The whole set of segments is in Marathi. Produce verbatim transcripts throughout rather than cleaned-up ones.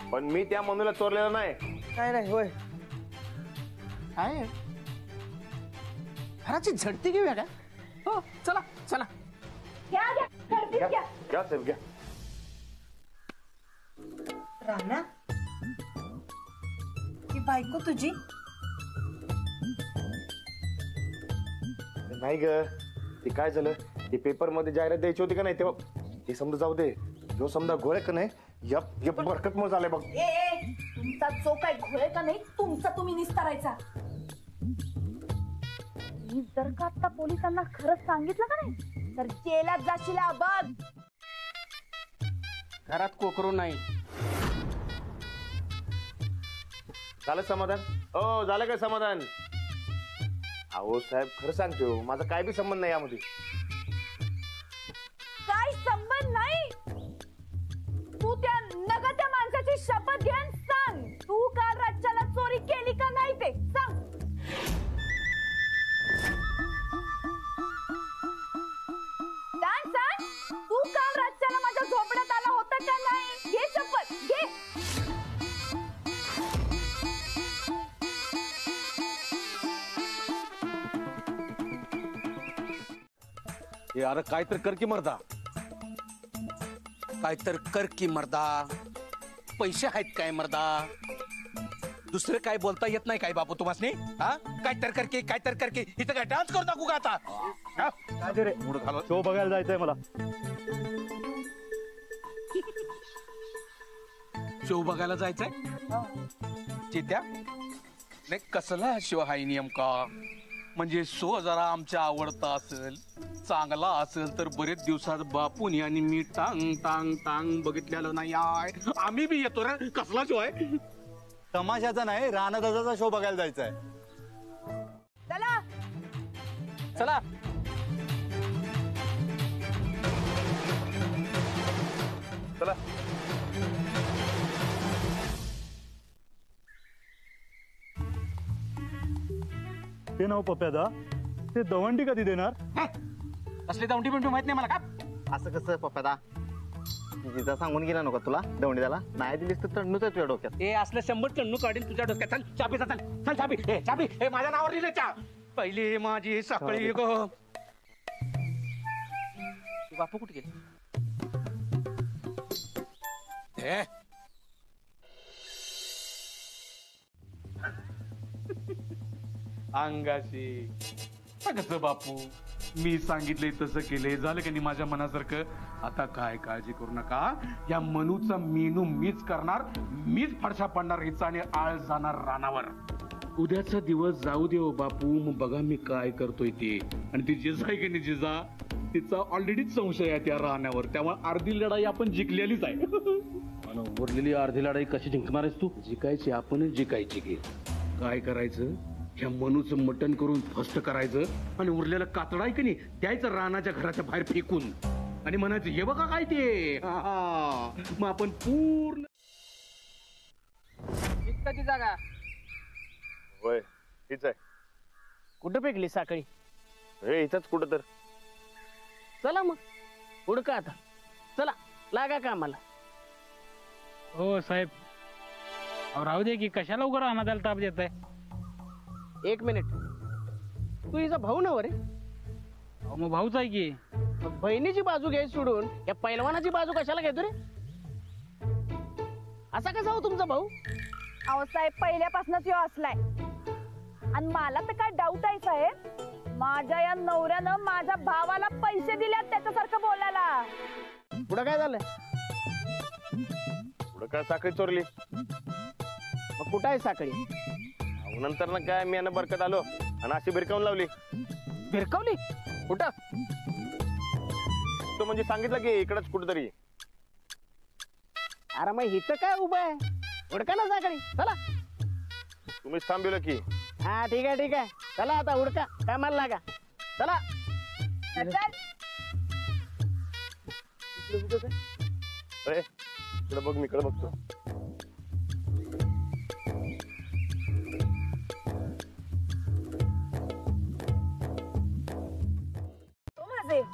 पण मी त्या मनूला चोरलेला नाही. काय नाही होय. आहे घराची झडती घेऊया का? हो चला चला. घ्या घ्या घ्या घ्या साहेब घ्या. राणा ही बायको तुझी? नाही ग, ते काय झालं, ते पेपर मध्ये जाहिरात द्यायची होती का नाही तेव्हा. ते समजा जाऊ दे, जो समजा घोळे का नाही या बरकत मग झाले बघ. ए ए तुमचा जो काय घोळे का नाही तुमचा तुम्ही निस्तारायचा. मी जर का आता पोलिसांना खरंच सांगितलं का नाही तर जेलात जाशील बघ. घरात कोकरू नाही. झालं समाधान? हो झालं काय समाधान? अहो साहेब खरं सांगतो, माझा काय बी संबंध नाही यामध्ये. काय संबंध नाही? तू त्या नगत्या माणसाची शपथ घे आणि सांग, तू काल रातच्याला चोरी केली का नाही ते सांग. सांग सांग, तू काल रातच्याला माझ्या झोपड्यात आला होता का नाही? घे शपथ घे. यार काय तर कर की मर्दा. काय तर कर की मर्दा. पैसे आहेत काय मर्दा? दुसरं काय बोलता येत नाही काय बापू तुम्हासनी? हा काय तर करके काय तर करके इथं काय डान्स करू टाकू का आता? शो बघायला जायचंय मला. शो बघायला जायचंय चित्या? नाही कसला शो हाय नेमका? म्हणजे शो जरा आमच्या आवडता असेल, चांगला असेल तर बरेच दिवसात बापून आणि मी टांग टांग टांग बघितलेलं नाही आहे. आम्ही बी येतो रे. कसला शो आहे? तमाशाचा नाही, राणादादाचा शो बघायला जायचंय. चला चला. चला ते नाव पप्प्यादा, ते दवंडी कधी देणार? असले दवंडी पण माहित नाही मला का? असं कसं पप्प्यादा? जिजा सांगून गेला नको तुला दवंडी द्याला? नाही दिलीस तर तंडूच आहे तुझ्या डोक्यात. ए असलं शंभर टन्नू काढीन तुझ्या डोक्यात. चल चाबी चल चल चाबी. ए चाबी हे माझ्या नावावर लिहिलं चा. पहिली माझी साखळी गो. बापू कुठे गेले? ए अंगाशी कसं बापू, मी सांगितलंय तसं केलंय, झालं का नाही माझ्या मनासारखं. आता काय काळजी करू नका. या मनूचा मेनू मीच करणार, मीच फडशा पडणार हिचा आणि आळ जाणार रानावर. उद्याचा दिवस जाऊ दे बापू, मग बघा मी काय करतोय ते. आणि ती जिजा आहे की नाही जिजा, तिचा ऑलरेडीच संशय आहे त्या राहण्यावर. त्यामुळे अर्धी लढाई आपण जिंकलेलीच आहे. उरलेली अर्धी लढाई कशी जिंकणार आहेस तू? जिकायची आपणच जिकायची घे. काय करायचं, ह्या मनूचं मटण करून फस्ट करायचं आणि उरलेलं कातडा आहे की नाही द्यायचं रानाच्या घराच्या बाहेर फेकून आणि म्हणायचं हे बघा काय ते. मग आपण पूर्ण ती जागा होय हीच आहे. कुठं फेकली साखळी? हे इथंच कुठं तर. चला मग उडका आता. चला लागा कामाला. हो साहेब, राहू दे की कशाला उघड राहणार ताप देत आहे. एक मिनिट, तू हिचा भाऊ नव रे? मग भाऊच आहे की. मग बहिणीची बाजू घ्यायची सोडून या पैलवानाची बाजू कशाला घेतो रे? असा कसा हो तुमचा भाऊ? अहो साहेब पहिल्यापासूनच ह्यो असलाय. आणि मला तर काय डाऊट आहे साहेब, माझ्या या नवऱ्यानं माझ्या भावाला पैसे दिल्यात त्याच्यासारखं बोलायला. पुढं काय झालं? पुढं काय साखळी चोरली. मग कुठं आहे साखळी? नंतर ना काय मी यानं बरकत आलो आणि अशी भिरकावून लावली. भिरकावली? कुठं? तो म्हणजे सांगितलं की इकडच कुठतरी. अरे मग हिचं काय उभं आहे? उडका ना साखळी. चला तुम्हीच थांबवलं की. हा ठीक आहे ठीक आहे. चला आता उडका कामाला लागा. चला अरे इकडे बघ, मी इकडे बघतो.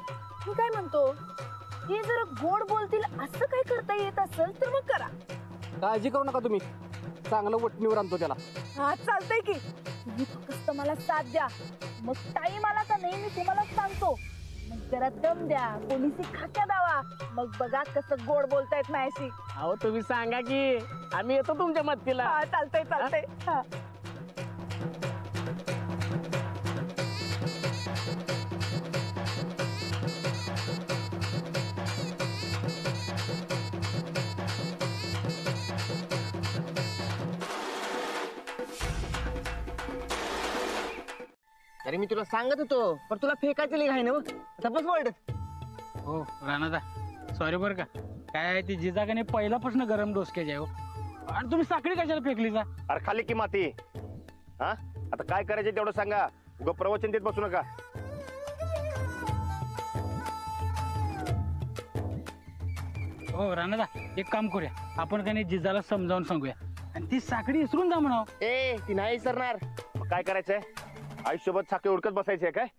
मी काय म्हणतो, हे जर गोड बोलतील असं काय करता येत असेल तर मग करा. काळजी करू नका तुम्ही, चांगलं वटणीवर आणतो त्याला. हा चालतंय की, तुम्ही फक्त मला साथ द्या. मग टाइम आला का नाही मी तुम्हाला सांगतो. मग जरा दम द्या, पोलिसी खाक्या दावा, मग बघा कसं गोड बोलतायत माझ्याशी. अहो तुम्ही सांगा की आम्ही येतो तुमच्या मदतीला. हा चालतंय चालतंय. हा अरे मी तुला सांगत होतो पण तुला फेकायचं लिग आहे ना बस वाटत. हो राणादा सॉरी बरं का, काय आहे ती जिजाकाने पहिल्यापासून गरम डोसक्याची आहे हो. आणि तुम्ही साखळी कशाला फेकली जा? अरे खाली की माती. हा आता काय करायचं तेवढं सांगा, उगा प्रवचन देत बसू नका. हो राणादा एक काम करूया, आपण काही जिजाला समजावून सांगूया आणि ती साखळी विसरून जा म्हणाव. ए ती नाही सरणार. मग काय करायचंय, आयुष्यभर साखळी उडकत बसायचंय काय?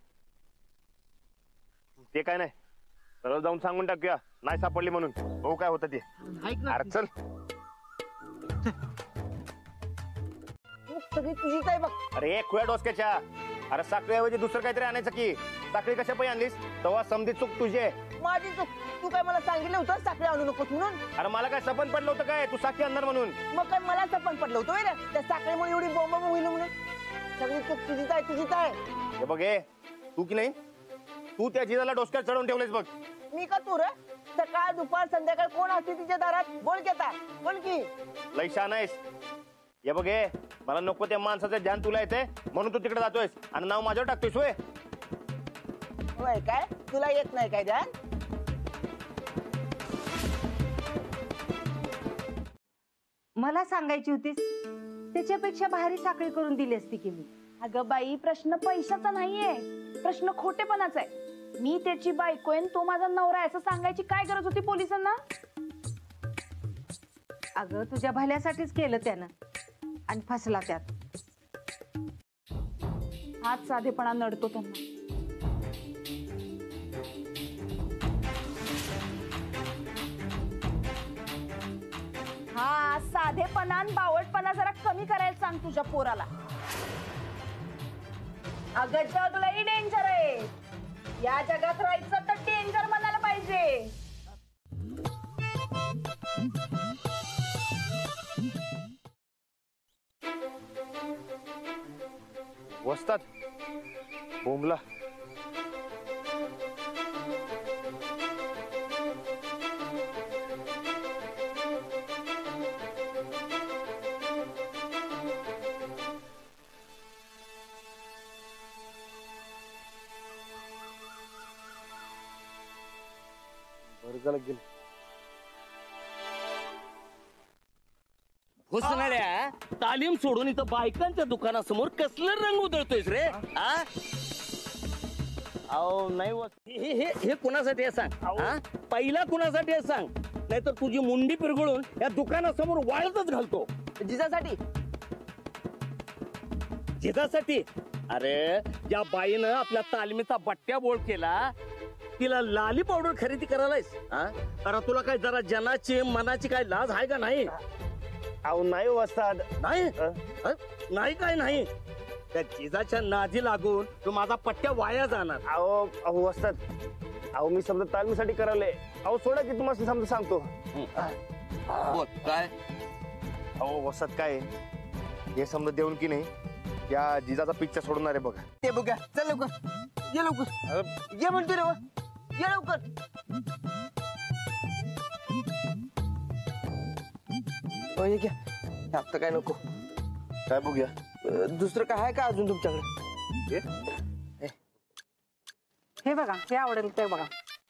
ते काय नाही, सरळ जाऊन सांगून टाकूया नाही सापडली म्हणून. हो काय होतं ते. ऐक ना, अरे चल. सगळी तुझीच आहे बघ. अरे एक खुया डोसक्याच्या, अरे साखळीऐवजी दुसरं काहीतरी आणायचं की. साखळी कशा पायी आणलीस तेव्हा समधी चूक तुझी आहे. माझी चूक. तू काय मला सांगितलं होतं साखळी आणू नकोस म्हणून? अरे मला काय सपन पडलं होतं काय तू साखळी आणणार म्हणून? मग काय मला सपन पडलं होतं होय रे त्या साखळीमुळे एवढी बोंब होईल म्हणून? सगळी चूक तुझीच आहे तुझीच आहे. हे बघ हे तू की नाही, तू त्या जिजाला डोसक्यात चढवून ठेवलेस बघ. मी का तू रे? सकाळ दुपार संध्याकाळ कोण असते तिच्या दारात? बोल घेता बोल की. लय शहाणा आहेस. हे बघ हे मला नको त्या माणसाचं ध्यान तुला येते म्हणून तू तिकडे जातोयस आणि नाव माझ्यावर टाकतोयस. होय होय काय तुला येत नाही काय ध्यान? मला सांगायची होतीस त्याच्यापेक्षा भारी साखळी करून दिली असती की मी. अगं बाई प्रश्न पैशाचा नाहीये, प्रश्न खोटेपणाचा आहे. मी त्याची बायको आहे, तो माझा नवरा आहे असं सांगायची काय गरज होती पोलिसांना? अगं तुझ्या भल्यासाठीच केलं त्यानं आणि फसला त्यात. हाच साधेपणा नडतो त्यांना. हा साधेपणा आणि बावटपणा जरा कमी करायला सांग तुझ्या पोराला. अगं जग लई डेंजर आहे, या जगात राहायचं तर डेंजर म्हणायला पाहिजे. वस्तात बोंबला. बरं गेलं. हुसनाड्या तालीम सोडून इथं बायकांच्या दुकानासमोर कसलं रंग उधळतोयस रे? आ अहो नाही हे हे हे कुणासाठी आहे सांग? हा पहिला कुणासाठी आहे सांग, नाहीतर तुझी मुंडी पिरगळून या दुकानासमोर वाळतच घालतो. जिजासाठी. जिजासाठी? अरे ज्या बाईनं आपल्या तालमीचा बट्ट्या बोळ केला तिला लाली पावडर खरेदी करायलायस? हा अरे तुला काय जरा जनाची मनाची काय लाज आहे का नाही? अहो नाही वस्ताद. नाही अ? नाही काय नाही, त्या जिजाच्या नादी लागून तू माझा पट्ट्या वाया जाणार. अहो अहो वस्ताद, अहो मी समजा तालमीसाठी करायले. अहो सोडा की तुम्हाला समजा सांगतो. बोल काय? अहो वस्ताद काय हे समजा देऊन की नाही या जिजाचा पिक्चर सोडणार आहे बघा. ते बघा चल लवकर ये लवकर ये म्हणतो रे वा. ये लवकर. हे घ्या आता काय नको. काय बघूया अं, दुसरं काय आहे का अजून तुमच्याकडे? हे बघा हे आवडेल ते बघा.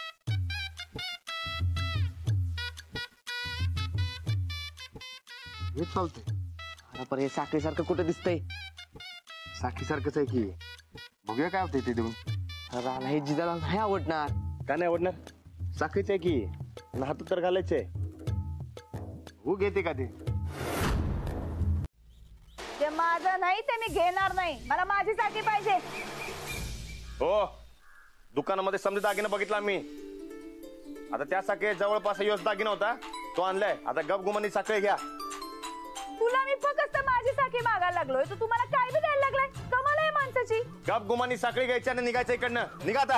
हे चालतंय. अरे पण हे साखळीसारखं कुठं दिसतंय? साखी सारखंच आहे की. बघूया काय होतंय ते देऊन. राला हे जिजाला नाही आवडणार. का नाही आवडणार? साखीच आहे की, हातात तर घालायचंय. हो घेते का ते? ते माझं नाही, ते मी घेणार नाही. मला माझी साखी पाहिजे. हो दुकानामध्ये समजा दागिना बघितला आम्ही. आता त्या साखी जवळपास योच दागिना होता तो आणलाय आता गप गुमानी साखळी घ्या. तुला मी फक्त माझी साखी मागायला लागलोय तर तुम्हाला काय बी द्यायला लागलाय. कमाल आहे माणसाची. गप गुमानी साखळी घ्यायची आणि निघायचं इकडनं. निघा आता.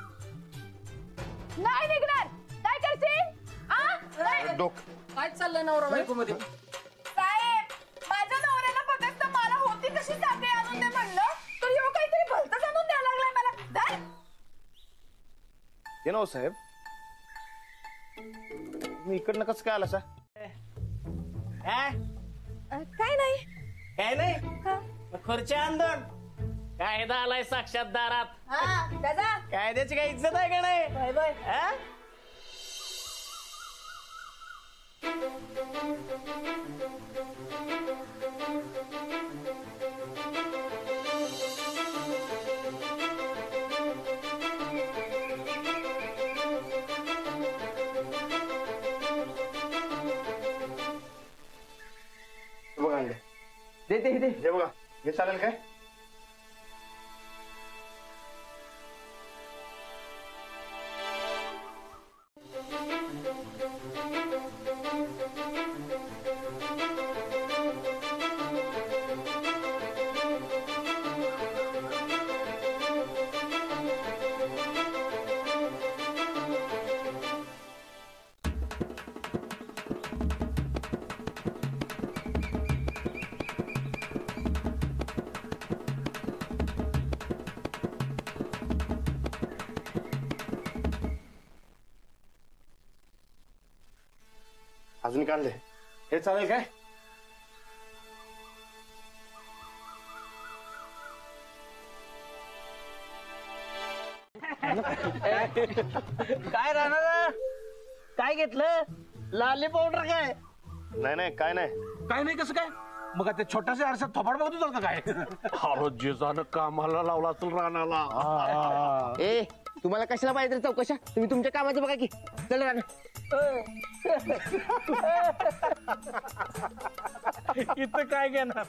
नाही निघणार. काय करशील? आ? नाही. डोक काय चाललंय नवरा बायको मध्ये? साहेब, माझ्या नवऱ्याला फक्त मला होती कशी साखळी आणून दे म्हणलं तर ह्यो काहीतरी भलतंच आणून द्यायला लागलाय मला. धर. ये ना साहेब, मी इकडनं कसं काय आला सा? काय नाही. काय नाही खुर्च्या आंदोलन कायदा आलाय साक्षात दारात. हा दादा कायद्याची काही इज्जत आहे का नाही? Bye bye. हा? बघा आणले. दे दे दे. हे बघा, हे चालेल काय? अजून काढले. हे चालेल काय? काय राहणार? काय घेतलं? लाली पावडर काय? नाही नाही काय नाही. काय नाही कसं काय? मग ते छोटासा आरसा थोपाड बघतो चालतं काय? अरे जिजानं कामाला लावला असेल रानाला. ए तुम्हाला कशाला पाहिजे चौकशा? तुम्ही तुमच्या कामाचं बघा की. चल राणा. इथं काय घेणार?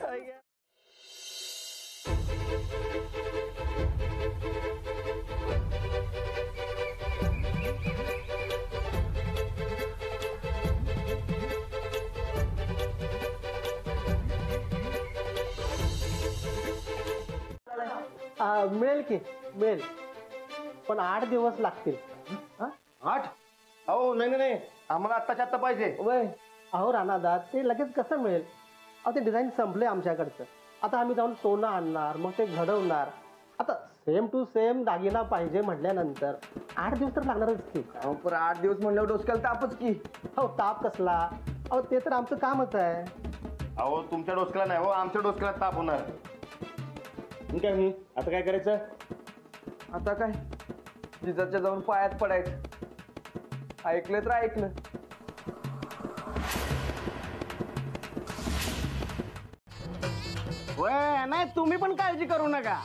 मिळेल की मिळेल, पण आठ दिवस लागतील. आठ? अहो नाही नाही नाही, आम्हाला आत्ताच्या आत्ता पाहिजे. वय अहो राणादा, ते लगेच कसं मिळेल? अहो ते डिझाईन संपले आमच्याकडचं. आता आम्ही जाऊन सोनं आणणार, मग ते घडवणार. आता सेम टू सेम दागिना पाहिजे म्हटल्यानंतर आठ दिवस तर लागणारच की. अहो पण आठ दिवस म्हणल्यावर डोसक्याला तापच की. हो ताप कसला? अहो ते तर आमचं कामच आहे. अहो तुमच्या डोसक्याला नाही हो, आमच्या डोसक्याला ताप होणार. मग काय मी आता काय करायचं? आता काय जिजाच्या जाऊन पायात पडायचं. ऐकलं तर ऐकलं. वय नाही, तुम्ही पण काळजी करू नका.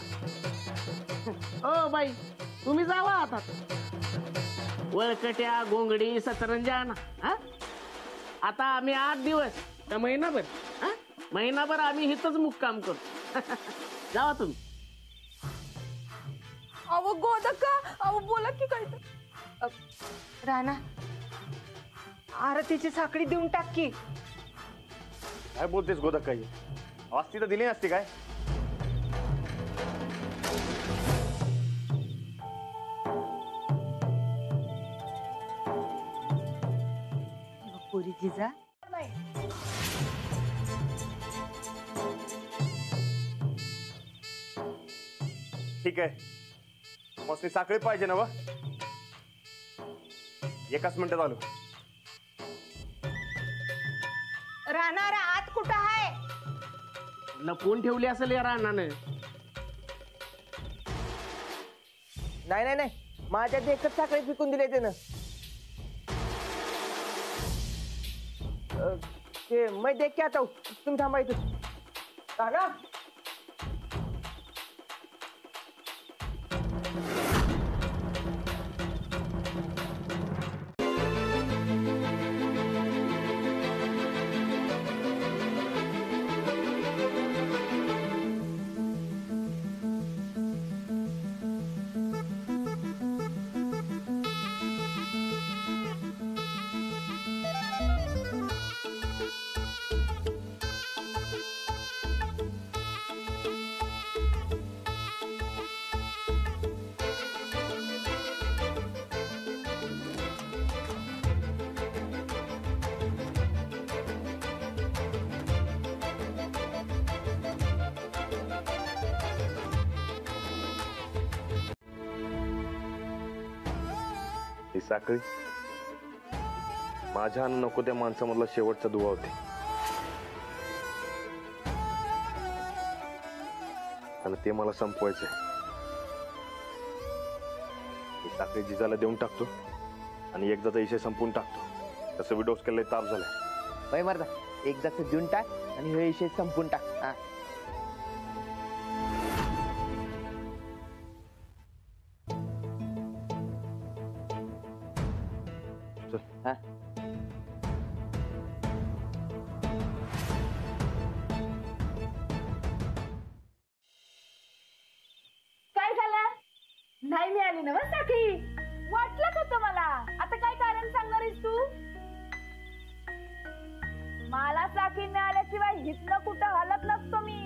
ओ बाई तुम्ही जावा आता. वळकट्या गोंगडी सतरंजान. हा? आता आम्ही आठ दिवस का महिनाभर हा? महिनाभर आम्ही इथंच मुक्काम करू. जावा तुम्ही. अहो गोदक्का, अहो बोला की काय? राणा, आरतीची साखळी देऊन टाक की. काय बोलतेस गोदक? काही असती तर दिली नसती काय? पुरी जिजा, ठीक आहे, मस्त साखळी पाहिजे ना? व एकाच मिनिटात आलो. राणा आत कुठं आहे? लपवून ठेवली असेल या रानानं. नाही नाही नाही, माझ्या देखत साखळी फिकून दिले त्यानं. अ, ते मैं देख के आता हूं. तुम्ही थांबा इथं. राणा ही साखळी माझ्या आणि नको त्या माणसामधला शेवटचा दुवा होती. आणि ते मला संपवायचंय. ही साखळी जिजाला देऊन टाकतो आणि एकदाचा विषय संपून टाकतो. तसं बी डोसक्याला ताप झालाय. बाई मर्दा एकदाच देऊन टाक आणि हे विषय संपून टाक. हा हा काय झालं? नाही मिळाली ना साखळी? वाटलं होतं मला. आता काय कारण सांगणार आहेस तू? मला साखळी मिळाल्याशिवाय हितनं कुठं हलत नसतो मी.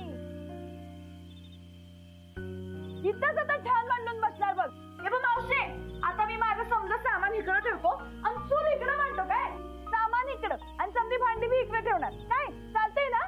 इथंच आता ठाण मांडून बसणार बघ. हे बघ मावशे, आता मी माझं समजा सामान इकडं ठेवतो आणि चूल इकडं मांडतो. काय सामान इकडं आणि समधी भांडी बी इकडे ठेवणार. काय चालतंय ना?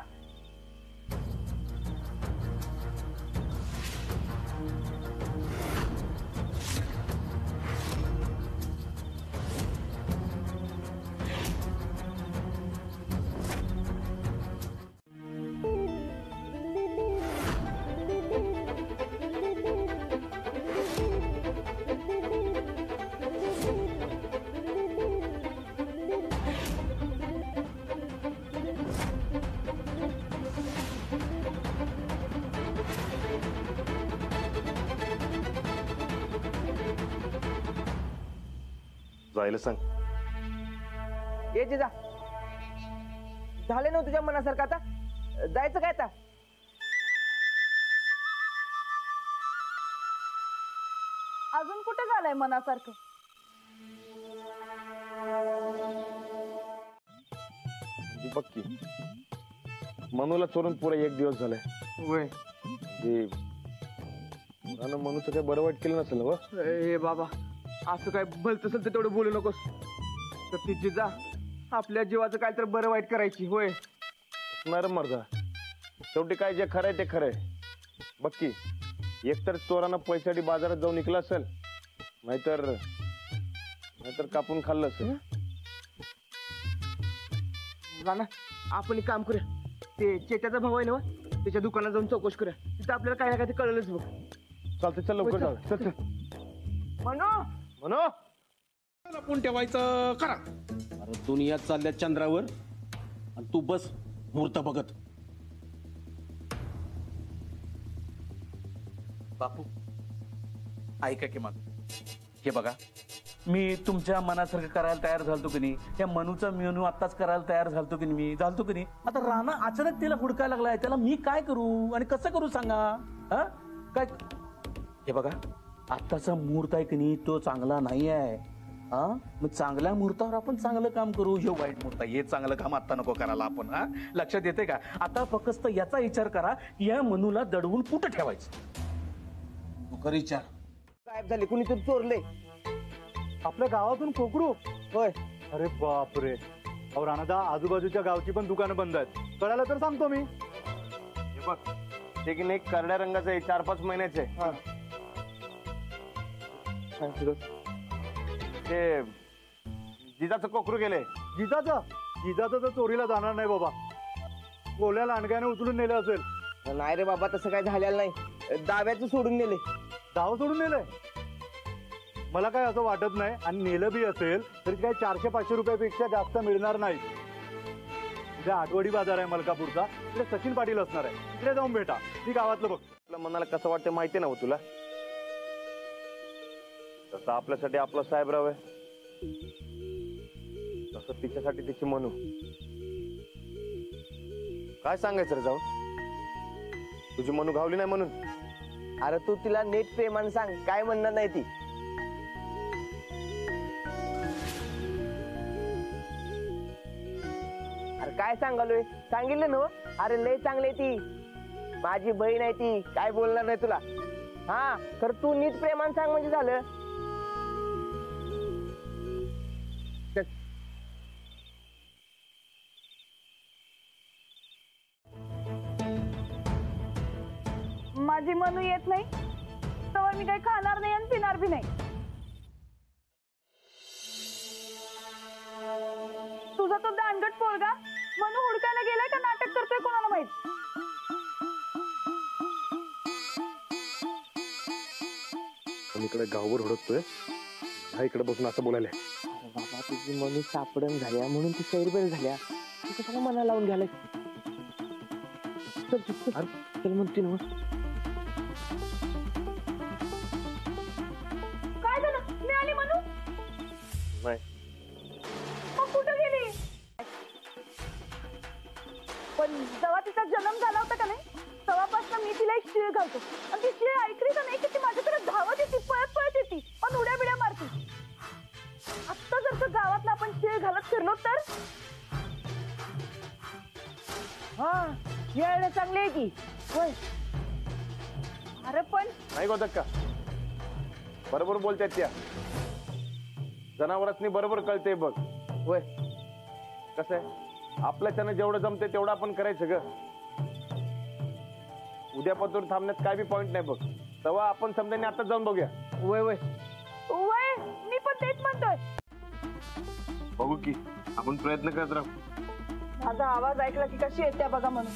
जायला सांग. ये जिजा झाले ना तुझ्या मनासारखं. आता जायचं काय? आता अजून कुठे झालंय मनासारखं? बघ की मनूला चोरून पुढे एक दिवस झालाय. वय मनूचं काही बरं वाईट केलं नसेल. व ए बाबा असं काय भलत असेल तर तेवढं बोलू नकोस. तर ती जिजा आपल्या जीवाचं काय तर बरं वाईट करायची. होय नरम मर्दा. शेवटी काय जे खरंय ते खरंय. बघ की एकतर चोरानं पैशासाठी बाजारात जाऊन निघला असेल, नाहीतर नाहीतर कापून खाल्लं असेल. ना आपण एक काम करूया. ते चेत्याचा भाऊ आहे ना, त्याच्या दुकानात जाऊन चौकशी करूया. तिथं आपल्याला काय ना काय ते कळलंच बघ. चालते चल लवकर जाऊ. चल चल म्हणू म्हणू लपून ठेवायचं करा. अरे दुनिया चालल्या चंद्रावर आणि तू बस मुहूर्त बघत. बापू ऐका की मग हे बघा, मी तुमच्या मनासारखं करायला तयार झालतो की नाही. त्या मनूचा मेनू आत्ताच करायला तयार झालतो की नाही. मी झालतो की नाही. आता राणा अचानक तिला हुडकायला लागलाय. त्याला मी काय करू आणि कसं करू सांगा. हा काय हे बघा, आत्ताचा मुहूर्त आहे की नाही तो चांगला नाही आहे. हा मग चांगल्या मुहूर्तावर आपण चांगलं काम करू. हे वाईट मुहूर्त हे चांगलं काम आता नको करायला आपण. हा लक्षात येते का? आता फक्त याचा विचार करा की या मनूला दडवून कुठं ठेवायचं. कर विचार. गायब झाले, कुणी तर चोरले आपल्या गावातून कोकरू. होय. अरे बापरे. अहो राणादा, आजूबाजूच्या गावची पण दुकानं बंद आहेत. कळालं तर सांगतो मी. हे बघ ते की नाही करड्या रंगाचं आहे, चार पाच महिन्याचे आहे. ते जिजाचं कोकरू गेले. जिजाचं जिजाचं तर चोरीला जाणार नाही बाबा. गोल्या लांडग्याने उचलून नेलं असेल. नाही रे बाबा, तसं काय झालेलं नाही. दाव्याचं सोडून नेले. दाव सोडून नेलंय? मला काय असं वाटत नाही. आणि नेलं बी असेल तरी काय चारशे पाचशे रुपयापेक्षा जास्त मिळणार नाही. उद्या आठवडी बाजार आहे मलकापूरचा, तिकडे सचिन पाटील असणार आहे. तिकडे जाऊन भेटा. ती गावातलं बघ. तुला मनाला कसं वाटतं माहिती ना हो तुला. तसं आपल्यासाठी आपला साहेबराव आहे, तसं तिच्यासाठी तिची मनू. काय सांगायचं रे जाऊन? तुझी मनू घावली नाही म्हणून? अरे तू तिला नेट प्रेमानं सांग, काय म्हणणार नाही ती. अरे काय सांगालोय, सांगितलं ना. अरे लय चांगली ती, माझी बहीण आहे ती. काय बोलणार नाही तुला. हा तर तू नीट प्रेमानं सांग म्हणजे झालं. माझी मनू येत नाही तर मी काही खाणार नाही आणि पिणार बी नाही. तुझा तो दांडगट पोरगा म्हणून हुडकायला गेलाय का नाटक करतोय कोणाला माहित. पण इकडे गावभर हुडकतोय, हा इकडे बसून असं बोलायला. अरे बाबा तुझी मनी सापडण झाल्या म्हणून ती सैरबैर झाल्या, तू कशाला मना लावून घ्यायला. चल चल चल चल म्हणते ना. काय झालं, मिळाली म्हणू? नाही मग कुठं गेली? पण जेव्हा तिचा जन्म झाला होता का नाही, तेव्हापासून मी तिला एक शिळ घालतो आणि ती शिळ ऐकली का नाही की ती माझ्याकडे धावत येते, पळत पळत येते पण उड्या बिड्या मारते. आत्ता जर का गावातला आपण शिळ घालत फिरलो तर हा यायला चांगली आहे की. होय अरे पण नाही गोदक का, बरोबर बोलतात त्या. जनावरांनी बरोबर कळते बघ. होय कसं आहे, आपल्याच्यानं जेवढं जमते तेवढं आपण करायचं ग. उद्यापासून थांबण्यात काय बी पॉइंट नाही बघ. तेव्हा आपण समजाने आता जाऊन बघूया. वय वय वय मी पण तेच म्हणतोय. बघू की आपण प्रयत्न करत राहू. माझा आवाज ऐकला की कशी येते बघा म्हणून.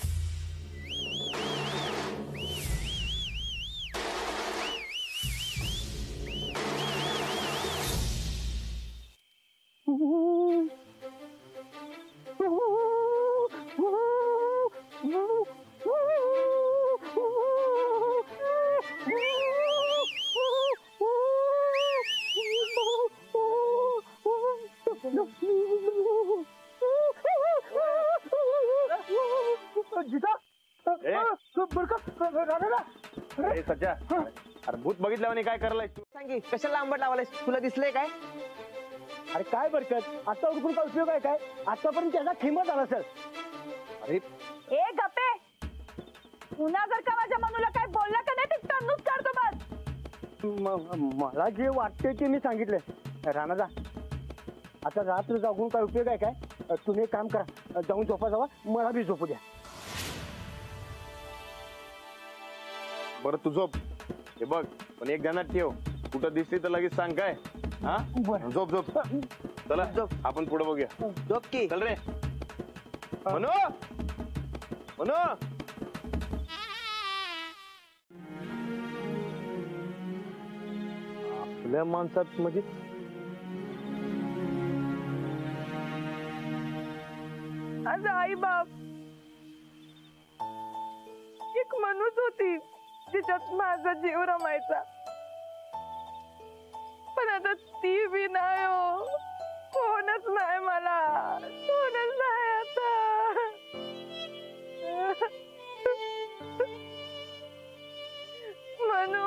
ए, सज्जा, अरे भूत बघितल्यावर काय करायला तू? सांगी कशाला आंबट लावायला, तुला दिसलंय काय? अरे काय बरकत, आता उडकून काय उपयोग आहे काय? आतापर्यंत त्याचा खिंमत झाला सर. अरे ए गप्पे, पुन्हा जर का माझ्या मनूला काय बोलला का नाही ते टन्नूच काढतो बस. मला जे वाटते ते मी सांगितलंय. राणादा, आता रात्र जागून काय उपयोग आहे काय? तुम्ही एक काम करा, जाऊन झोपा जावा, मला बी झोपू द्या. बरं तू झोप. हे बघ पण एक ध्यानात ठेव, कुठं दिसली तर लगेच सांग काय. हा झोप झोप. चला झोप, आपण पुढे बघूया. झोप की. चल रे मनू मनू. आपल्या माणसात म्हणजे आज आई बाप एक मनूच होती तिच्यात माझा जीव रमायचा, पण आता ती बी नाही हो. कोणच नाही मला, कोणच नाही आता. मनू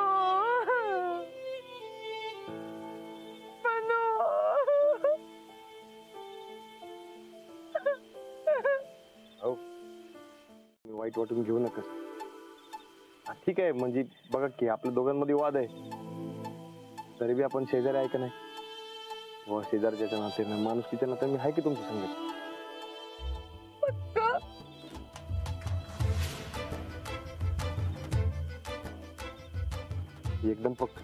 मनू. हो मी वाईट वाटून घेऊ नका. ठीक आहे, म्हणजे बघा की आपल्या दोघांमध्ये वाद आहे, तरी बी आपण शेजारी आहे का नाही. व शेजारच्या नात्यानं माणूस तिच्या नात्यानं मी आहे की तुमच्या संगत. एकदम पक्क.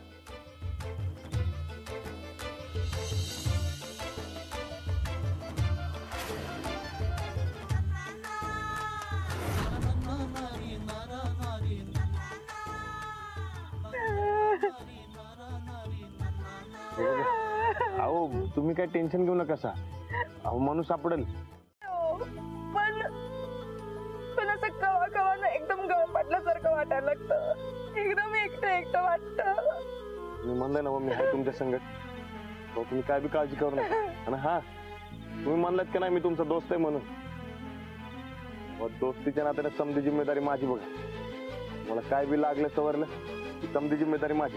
अहो तुम्ही काय टेन्शन घेऊ नका सा. अहो माणूस सापडेल. पण पण असं कवा कवा ना एकदम गळ पडल्यासारखं वाटायला लागतं. एकदम एकटं एकटं वाटतं. मी म्हणलं ना मी आहे तुमच्या संगत. हो तुम्ही काय बी काळजी करू नका. आणि हा तुम्ही म्हणलात का नाही मी तुमचा दोस्त आहे म्हणून. दोस्तीच्या नात्याने समधी जिम्मेदारी माझी बघा. मला काय बी लागलं सवरलं समधी जिम्मेदारी माझी.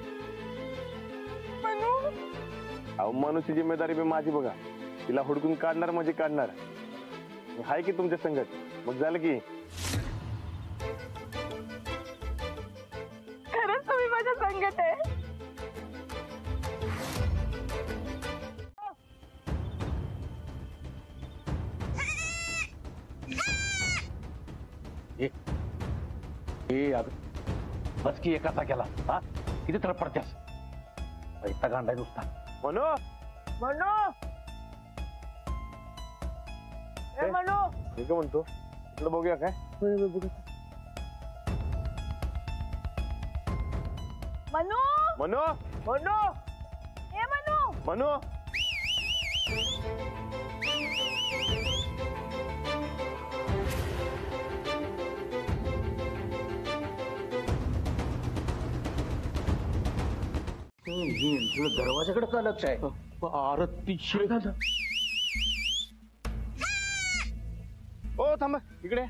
अहो माणूसची जिम्मेदारी बी माझी बघा. तिला हुडकून काढणार म्हणजे काढणार. हाय की तुमच्या संगत. मग झालं की. खरंच तुम्ही माझ्या संगत आहे. बस की एकाचा केला. हा किती तर पडत्यास पैसा गांडाय नुसता. म्हणू म्हणू ए, मनू मी काय म्हणतो इकडे बघूया काय मनू मनू मनू ए मनू मनू दरवाजाकडे का लक्ष आहे अरे ती शिळ झालं. ओ थांबा इकडे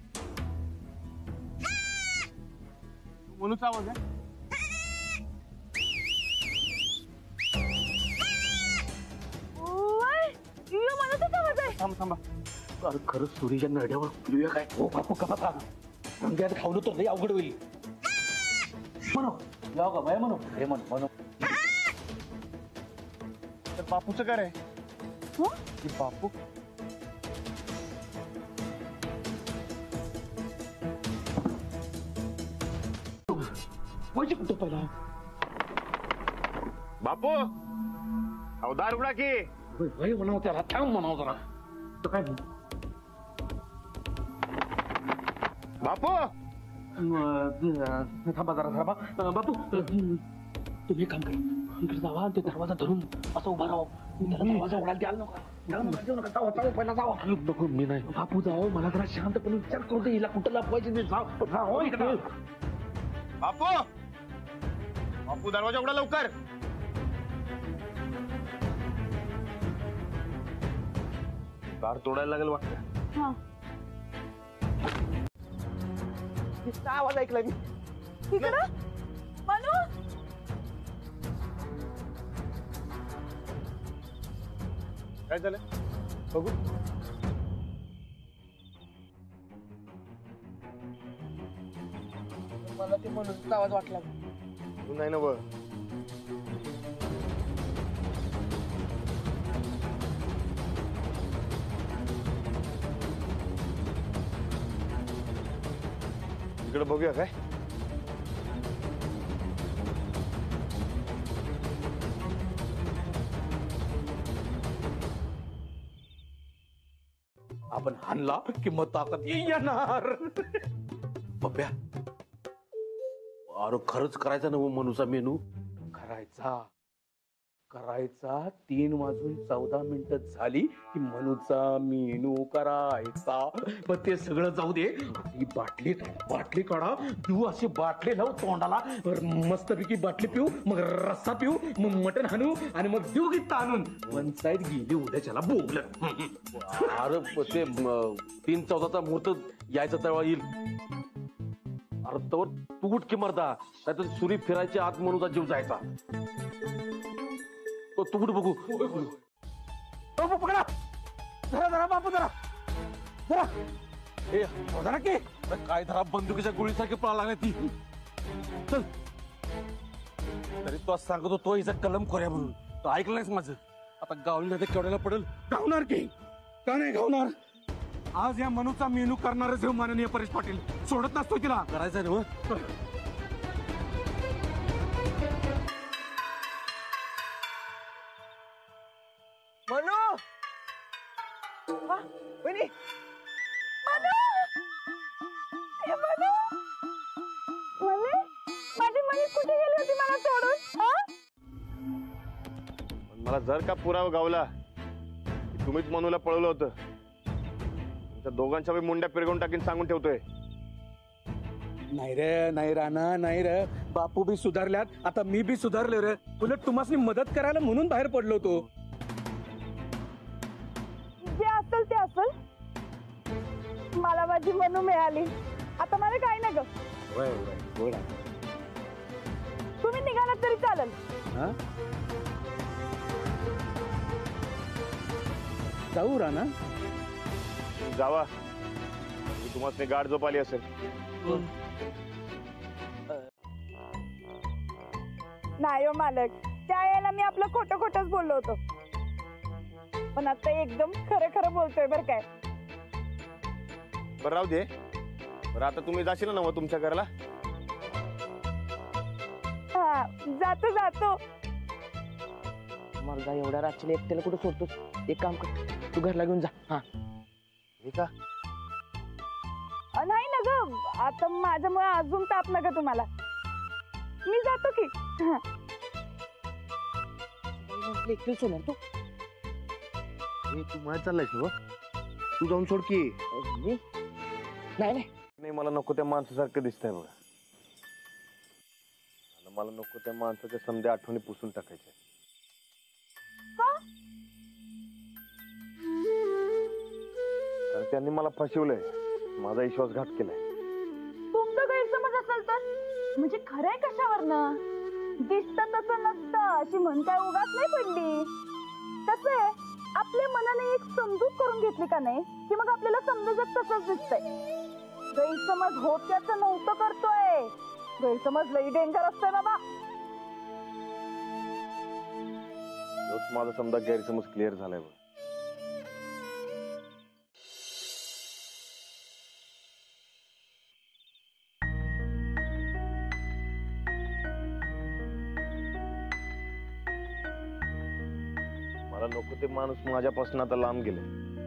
मनूचा आवाज आहे ओय, इयो मनूचाच आवाज आहे. थांबा थांबा अरे खरंच सुरीच्या नरड्यावर फिरूया काय हो बापू कपा थांब रंग्यात खावलं तर लई अवघड होईल म्हणू जाऊ का बाय म्हणू हे म्हणू म्हणू तर बापूचं काय रे हो? की बापू पाहिजे कुठं पहिला बापू अहो दार उघडा की वय म्हणावं त्याला थांब म्हणावं जरा तर काय बापू अं, थांबा जरा थांबा अं, बापू अं, तुम्ही एक काम करा इकडे जावा आणि ते दरवाजा धरून असं उभा राहा मी त्याला दरवाजा उघडायला द्याल नका त्याला म्हणायला देऊ नका जावा जावा पहिला जावा नको मी नाही बापू जाओ मला जरा शांतपणे विचार करू दे हिला कुठं लपवायची नाही जाव राहो इकडे बापू बापू दरवाजा उघडा लवकर दार तोडायला लागेल वाटतं हा. किसचा आवाज ऐकला मी इकडं मनू काय झालं बघू मला ते मनूचा आवाज वाटला तू नाही ना बघ इकडे बघूया काय आपण हाणला की मग ताकद येणार पप्प्या अरे खरंच करायचा ना मनूचा मेनू करायचा करायचा तीन वाजून चौदा मिनिटं झाली की मनूचा मेनू करायचा मग ते सगळं जाऊ दे ती बाटली बाटली काढा पिऊ अशी बाटली लावू तोंडाला मस्तपैकी बाटली पिऊ मग रस्सा पिऊ मग मटण हाणू आणि मग देऊ गीत आणून वन साईड गेली उद्याच्याला बोगलं अरे ते तीन चौदाचा मुहूर्त यायचा तेव्हा येईल अरे तर तू उठ की मरदा नाही तर सुरी फिरायची आत मनूचा जीव जायचा तू कुठं बघू बापू पकडा जरा जरा बापू जरा जरा ए जरा की काय धरा बंदुकीच्या गोळीसारखी पळाला नाही ती चल तरी तो सांगतो तो हिचा कलम खोऱ्या म्हणून तो ऐकलं नाहीस माझं आता गावली नाही केवढ्याला पडेल गावणार की का नाही गावणार आज या मनूचा मेनू करणारच हे माननीय परेश पाटील सोडत नसतो तिला करायचं ना मनू हा, वहिनी ए मनू मम्मी माझी मनी कुठे गेली होती मला सोडून हा पण मला जर का पुरावा गावला की तुम्हीच मनूला पळवलं होतं तुमच्या दोघांच्या बी मुंड्या पिरगून टाकीन सांगून ठेवतोय नाही रे नाही राणा नाही रे बापू बी सुधारल्यात आता मी बी सुधारले रे उलट तुम्हाला मदत करायला म्हणून बाहेर पडलो होतो जे असेल ते असेल मला माझी मनू मिळाली आता मला काही नाही ग तुम्ही निघालात तरी चालेल जाऊ राणा जावा मी तुम्हाला गाड झोप आली असेल नाही हो मालक त्या वेळेला मी आपलं खोटं खोटंच बोललो होतो पण आता एकदम खरं खरं बोलतोय बरं काय बरं राहू दे बरं आता तुम्ही जाशील ना मग तुमच्या घराला हा जातो जातो मला एवढ्या रात्री एकट्याला कुठे सोडतोस एक काम कर तू घरला घेऊन जा हा मी का? अ, नाही ना ग, आता माझ्यामुळे अजून ताप नका तुम्हाला. मी जातो की. हा. एकटीच होणार तू. हे तू माझ्या चाललायस ना? तू जाऊन सोड की. मी नाही नाही नाही, मला नको त्या माणसासारखं दिसतंय बघा. आणि मला नको त्या माणसाच्या समध्या आठवणी पुसून टाकायच्या. कारण त्यांनी मला फसवलंय, माझा विश्वासघात केलाय. तुमचा गैरसमज असेल तर म्हणजे खरंय कशावरनं? दिसतं तसं नसतं अशी म्हणता उगाच नाही पडली. तसे आपल्या मनाने एक समजूत करून घेतली का नाही की मग आपल्याला समजत तसंच दिसतंय. गैरसमज होत्याचं नव्हतं करतोय. गैरसमज लई डेंजर असतोय बाबा. तोच माझा समजा गैरसमज क्लिअर झालाय बघ. मला नको ते माणूस माझ्यापासून आता लांब गेले,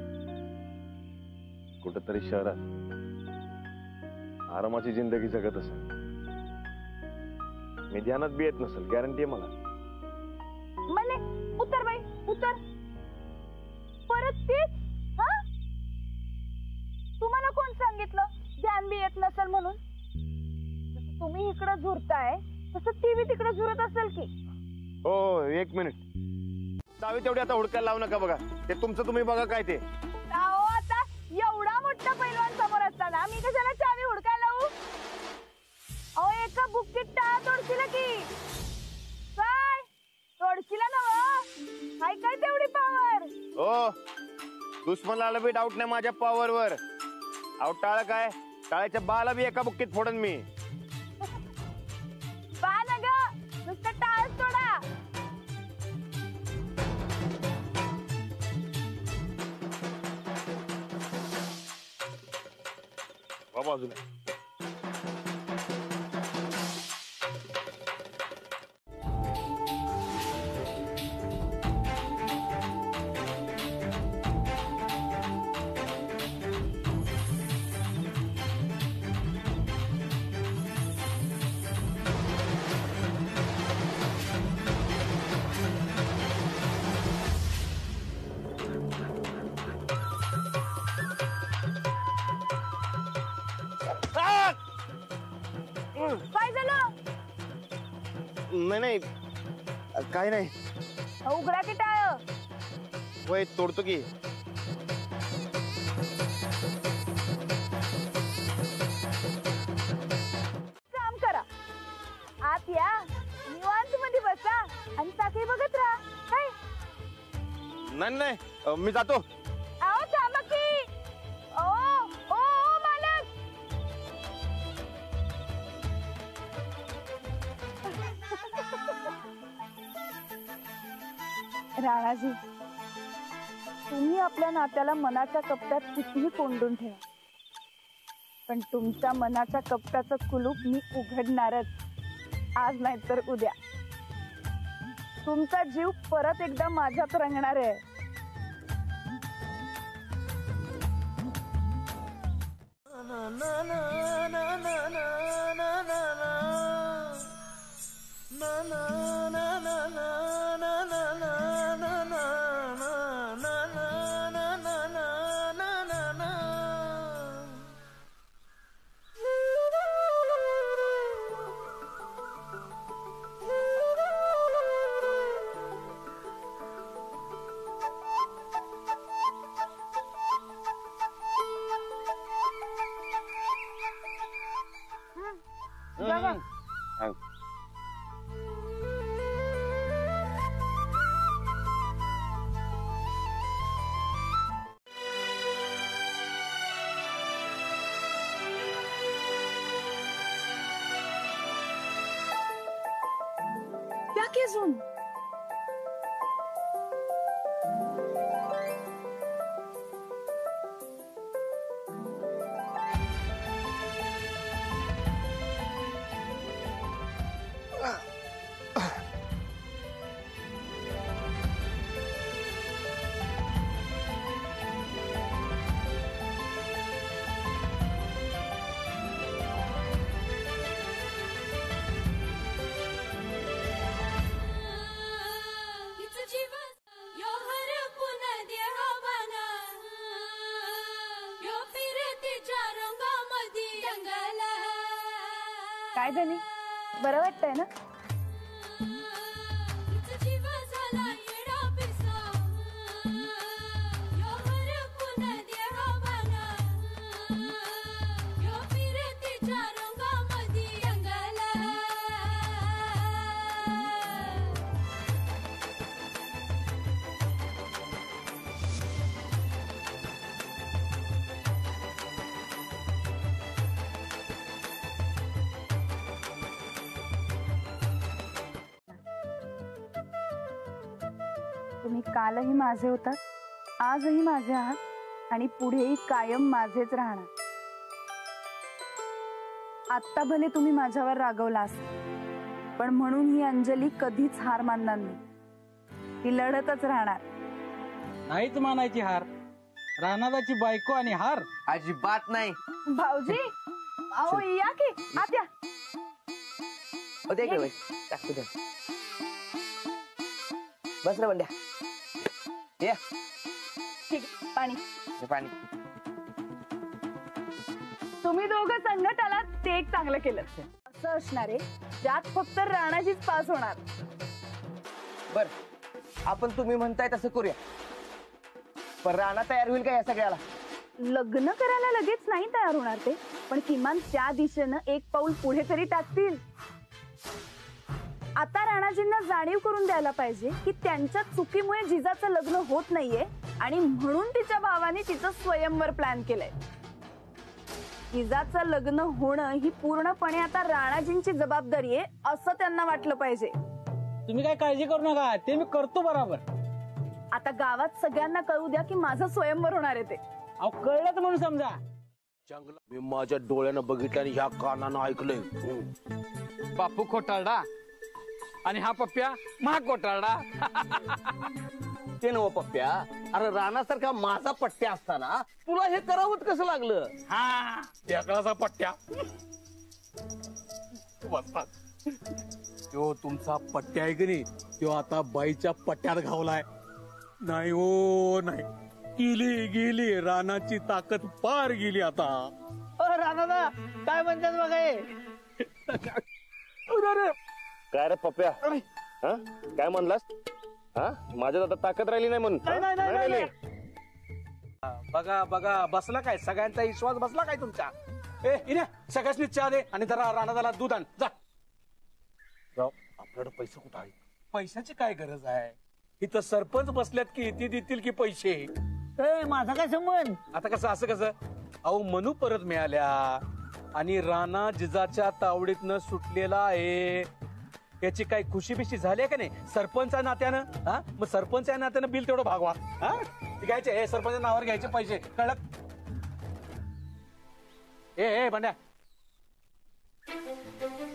कुठेतरी शहरात आरामाची जिंदगी जगत असेल. मी ध्यानात बी येत नसेल, गॅरंटी आहे मला. म्हणे उतर बाई उतर. परत तेच? हा, तुम्हाला कोण सांगितलं ध्यान बी येत नसेल म्हणून? जसं तुम्ही इकडं झुरताय तसं टीव्ही तिकडे झुरत असेल की. हो, एक मिनिट. चावी तेवढी आता हुडकायला लावू नका बघा. ते तुमचं तुम्ही बघा काय ते. अहो, आता एवढा मोठा पैलवान समोर असताना मी कशाला चावी हुडकायला लावू? अहो, एका बुक्कीत टाळा तोडशील की काय? तोडशील ना? काय काय तेवढी पावर? हो, दुश्मनाला बी डाऊट नाही माझ्या पॉवर वर. अहो, टाळ काय, टाळ्याच्या बाला बी एका बुक्कीत फोडन मी. बा ना ग, नुसतं टाळच तोडा. बाजूला काय झालं? नाही नाही, काय नाही. उघडा की टाळ. वय तोडतो की. काम करा, आत या, निवांत मध्ये बसा आणि साखळी बघत राहा. काय? नाही नाही, मी जातो. आओ थांबा की. ओ ओ ओ मालक. राणाजी, तुम्ही आपल्या नात्याला मनाच्या कप्प्यात कितीही कोंडून ठेवा, पण तुमच्या मनाच्या कप्प्याचं कुलूप मी उघडणारच, आज नाही तर उद्या. तुमचा जीव परत एकदा माझ्यात रंगणार आहे. अजून काय धनी बरं वाटतंय ना? तुम्ही कालही माझे होतात, आजही माझे आहात आणि पुढेही कायम माझेच राहणार. आत्ता भले तुम्ही माझ्यावर रागवला असाल, पण म्हणून ही अंजली कधीच हार मानणार नाही. ती लढतच राहणार. नाहीच मानायची हार. रानादाची बायको आणि हार अजिबात नाही. भाऊजी अहो या की आत या. हो, दे इकडे बाई. टाक तिथे. बस रे बंड्या. ये ठीक आहे, पाणी. हे पाणी. तुम्ही दोघं संगत आलात ते एक चांगलं केलं. असं असणार आहे ज्यात फक्त राणाचीच पास होणार. बर, आपण तुम्ही म्हणताय तसं करूया. पण राणा तयार होईल का या सगळ्याला? लग्न करायला लगेच नाही तयार होणार ते, पण किमान त्या दिशेनं एक पाऊल पुढे तरी टाकतील. आता राणाजींना जाणीव करून द्यायला पाहिजे की त्यांच्या चुकीमुळे जिजाचं लग्न होत नाहीये आणि म्हणून तिच्या भावाने तिचं स्वयंवर प्लॅन केलंय. जिजाचं लग्न होणं ही पूर्णपणे आता राणाजींची जबाबदारी आहे असं त्यांना वाटलं पाहिजे. तुम्ही काय काळजी करू नका, ते मी करतो बरोबर. आता गावात सगळ्यांना कळू द्या की माझं स्वयंवर होणार आहे ते. अहो कळलं म्हणून समजा. मी माझ्या डोळ्यानं बघितलं आणि ह्या कानानं ऐकलंय. बापू खोटारडा आणि हा पप्प्या महा खोटारडा. ते नव पप्प्या, अरे राणासारखा माझा पट्ट्या असताना तुला हे करावंच कसं लागलं? हा ढेकळाचा पट्ट्या. तो तुमचा पट्ट्या आहे की नाही, तो आता बाईच्या पट्ट्यात घावलाय. नाही हो नाही, गेली गेली रानाची ताकद पार गेली आता. राणा काय म्हणतात बघा हे? काय रे पप्प्या, हा काय म्हणलास? हा माझ्यात आता ताकद राहिली नाही म्हणून? नाही, नाही, नाही, नाही नाही. राहिली. बघा बघा, बसला काय सगळ्यांचा विश्वास बसला काय तुमचा? ए इने सगळ्यांनी चहा दे आणि जरा राणादाला दूध आण जा. राव, आपल्याकडे पैसे कुठं आहे? पैशाची काय गरज आहे? इथं सरपंच बसल्यात की ती देतील की पैसे? ए, माझा काय संबंध? आता कसं असं कसं? अहो मनू परत मिळाल्या आणि राणा जिजाच्या तावडीतनं सुटलेला आहे. याची काही खुशी बिशी झाली आहे का नाही सरपंचा नात्यानं? हा मग सरपंच या नात्यानं बिल तेवढं भागवा. हा ते घ्यायचे, हे सरपंच नावावर घ्यायचे पैसे, कळलं? ए ए भांड्या